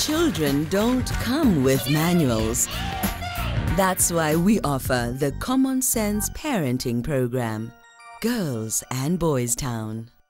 children don't come with manuals. That's why we offer the Common Sense Parenting Program, Girls and Boystown.